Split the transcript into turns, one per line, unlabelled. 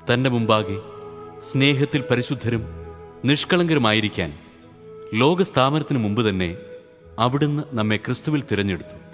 തൻ്റെ മുമ്പാകെ സ്നേഹത്തിൽ പരിശുദ്ധരും നിഷ്കളങ്കരുമായിരിക്കാൻ ലോകസ്ഥാപനത്തിന് മുമ്പ് തന്നെ അവിടുന്ന് നമ്മെ ക്രിസ്തുവിൽ തിരഞ്ഞെടുത്തു.